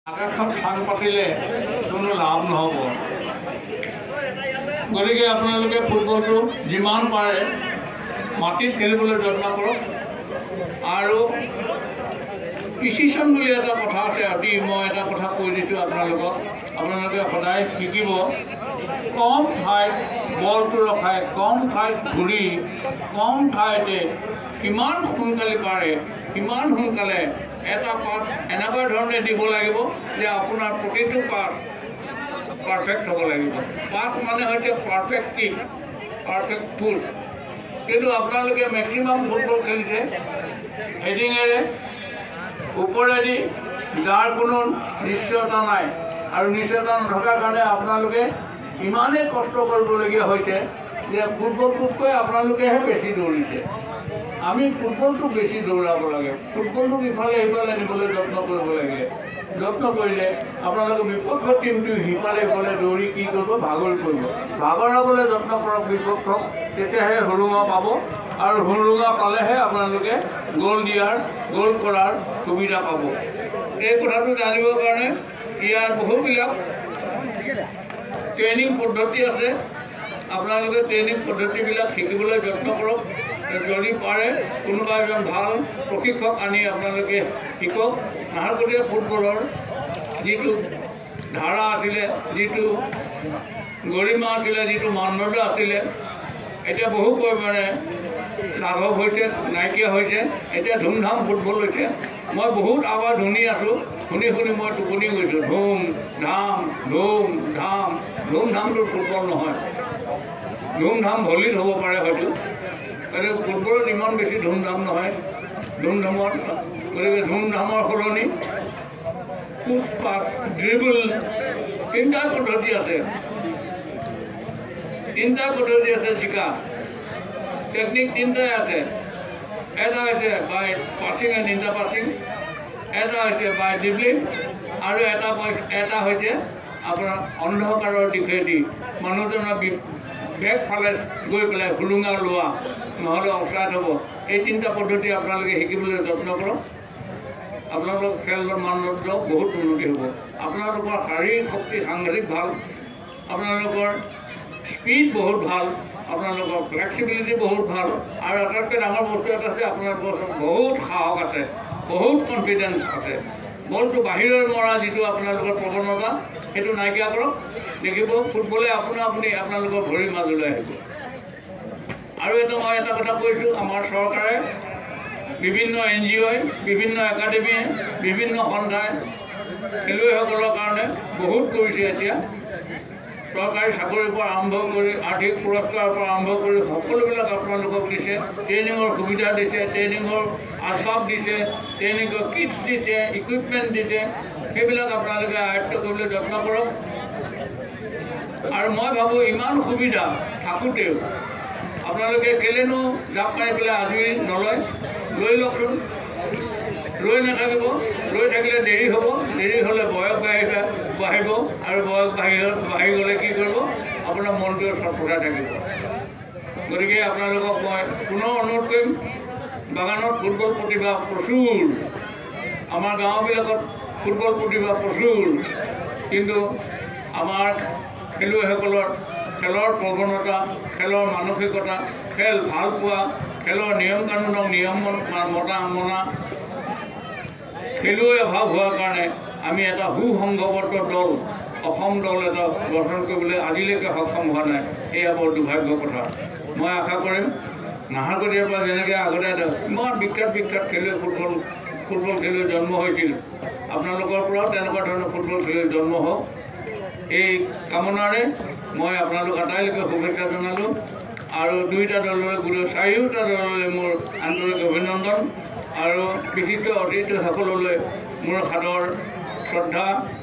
আকাশখন ঠান পাতিলে কোনো লাভ নহ'ব। গতিকে আপোনালোকে ফুটবলটো যিমান পাৰে মাটিত খেলিবলৈ যত্ন কৰক। আৰু প্ৰিচিশ্যন বুলি এটা কথা আছে, আজি মই এটা কথা কৈ দিছোঁ আপোনালোকক, আপোনালোকে সদায় শিকিব। কম ঠাইত বলটো ৰখাই, কম ঠাইত ঘূৰি, কম ঠাইতে কিমান সোনকালে পাৰে কিমান সোনকালে এটা পাছ এনেকুৱা ধৰণে দিব লাগিব যে আপোনাৰ প্ৰতিটো পাছ পাৰফেক্ট হ'ব লাগিব। পাছ মানে হৈছে পাৰফেক্ট কিক, পাৰফেক্ট ফুল। কিন্তু আপোনালোকে মেক্সিমাম ফুটবল খেলিছে হেডিঙেৰে, ওপৰেদি, যাৰ কোনো নিশ্চয়তা নাই। আৰু নিশ্চয়তা নথকাৰ কাৰণে আপোনালোকে ইমানেই কষ্ট কৰিবলগীয়া হৈছে যে ফুটবলটোতকৈ আপোনালোকেহে বেছি দৌৰিছে। আমি ফুটবলটো বেছি দৌৰাব লাগে, ফুটবলটোক ইফালে সিফালে নিবলৈ যত্ন কৰিব লাগে। যত্ন কৰিলে আপোনালোকে বিপক্ষ টীমটো সিফালে সিফালে দৌৰি কি কৰিব, ভাগৰি পৰিব। ভাগৰাবলৈ যত্ন কৰক বিপক্ষক, তেতিয়াহে হুৰুঙা পাব। আৰু হুৰুঙা পালেহে আপোনালোকে গ'ল কৰাৰ সুবিধা পাব। এই কথাটো জানিবৰ কাৰণে ইয়াৰ বহুবিলাক ট্ৰেইনিং পদ্ধতি আছে। আপোনালোকে ট্ৰেইনিং পদ্ধতিবিলাক শিকিবলৈ যত্ন কৰক। যদি পাৰে কোনোবা এজন ভাল প্ৰশিক্ষক আনি আপোনালোকে শিকক। নাহৰকটীয়া ফুটবলৰ যিটো ধাৰা আছিলে, যিটো গৰিমা আছিলে, যিটো মানদণ্ড আছিলে, এতিয়া বহু পৰিমাণে লাঘৱ হৈছে, নাইকিয়া হৈছে। এতিয়া ধুমধাম ফুটবল হৈছে। মই বহুত আৱাজ শুনি আছোঁ, শুনি মই টোপনি গৈছোঁ। ধুম ধাম ধুম ধাম, ধুমধামটো ফুটবল নহয়, ধুমধাম ভলীত হ'ব পাৰে হয়তো। গতিকে ফুটবলত ইমান বেছি ধুমধাম নহয়। গতিকে ধুমধামৰ সলনি পুছ পাছ ড্ৰিবল তিনিটা পদ্ধতি আছে, জিকা টেকনিক তিনিটাই আছে। এটা হৈছে by passing and inter passing, এটা হৈছে বাই ড্ৰিবলিং, আৰু এটা হৈছে আপোনাৰ অন্ধকাৰৰ দিশেদি মানুহজনৰ বেগ ফালে গৈ পেলাই হুলুঙা লোৱা, নহ'লে অফচাইড হ'ব। এই তিনিটা পদ্ধতি আপোনালোকে শিকিবলৈ যত্ন কৰক। আপোনালোকৰ খেলৰ মানদণ্ড বহুত উন্নতি হ'ব। আপোনালোকৰ শাৰীৰিক শক্তি সাংঘাতিক ভাল, আপোনালোকৰ স্পীড বহুত ভাল, আপোনালোকৰ ফ্লেক্সিবিলিটি বহুত ভাল। আৰু আটাইতকৈ ডাঙৰ বস্তু এটা আছে, আপোনালোকৰ বহুত সাহস আছে, বহুত কনফিডেঞ্চ আছে। বলটো বাহিৰৰ মৰা যিটো আপোনালোকৰ প্ৰৱণতা, সেইটো নাইকিয়া কৰক। দেখিব ফুটবলে আপোনালোকৰ ভৰিৰ মাজলৈ আহিব। আৰু মই এটা কথা কৈছোঁ, আমাৰ চৰকাৰে, বিভিন্ন NGOই, বিভিন্ন একাডেমীয়ে, বিভিন্ন সন্থাই খেলুৱৈসকলৰ কাৰণে বহুত কৰিছে। এতিয়া চৰকাৰী চাকৰিৰ পৰা আৰম্ভ কৰি, আৰ্থিক পুৰস্কাৰৰ পৰা আৰম্ভ কৰি সকলোবিলাক আপোনালোকক দিছে। ট্ৰেইনিঙৰ সুবিধা দিছে, ট্ৰেইনিঙৰ আচবাব দিছে, ট্ৰেইনিঙৰ কিটছ দিছে, ইকুইপমেণ্ট দিছে। সেইবিলাক আপোনালোকে আয়ত্ব কৰিবলৈ যত্ন কৰক। আৰু মই ভাবোঁ ইমান সুবিধা থাকোঁতেও আপোনালোকে কেলেনো জাপ মাৰি পেলাই আজৰি নলয়, লৈ লওকচোন। ৰৈ নাথাকিব, ৰৈ থাকিলে দেৰি হ'ব, দেৰি হ'লে বয়স বাঢ়িব, আৰু বয়স বাঢ়ি গ'লে কি কৰিব, আপোনাৰ মনটোৱে ছটফটাই থাকিব। গতিকে আপোনালোকক মই পুনৰ অনুৰোধ কৰিম, বাগানত ফুটবল প্ৰতিভা প্ৰচুৰ, আমাৰ গাঁওবিলাকত ফুটবল প্ৰতিভা প্ৰচুৰ, কিন্তু আমাৰ খেলুৱৈসকলৰ খেলৰ প্ৰৱণতা, খেলৰ মানসিকতা, খেল ভাল পোৱা, খেলৰ নিয়ম কানুনক মনা খেলুৱৈ অভাৱ হোৱাৰ কাৰণে আমি এটা সুসংঘবদ্ধ দল, অসম দল এটা গঠন কৰিবলৈ আজিলৈকে সক্ষম হোৱা নাই। এয়া বৰ দুৰ্ভাগ্যৰ কথা। মই আশা কৰিম নাহৰকটীয়াৰ পৰা যেনেকৈ আগতে ইমান বিখ্যাত খেলুৱৈ ফুটবল খেলুৱৈ জন্ম হৈছিল, আপোনালোকৰ পৰাও তেনেকুৱা ধৰণৰ ফুটবল খেলুৱৈ জন্ম হওক, এই কামনাৰে মই আপোনালোক আটাইলৈকে শুভেচ্ছা জনালোঁ। আৰু দুয়োটা দললৈ, গোটেই চাৰিওটা দললৈ মোৰ আন্তৰিক অভিনন্দন, আৰু বিশিষ্ট অতিথিসকললৈ মোৰ সাদৰ শ্ৰদ্ধা।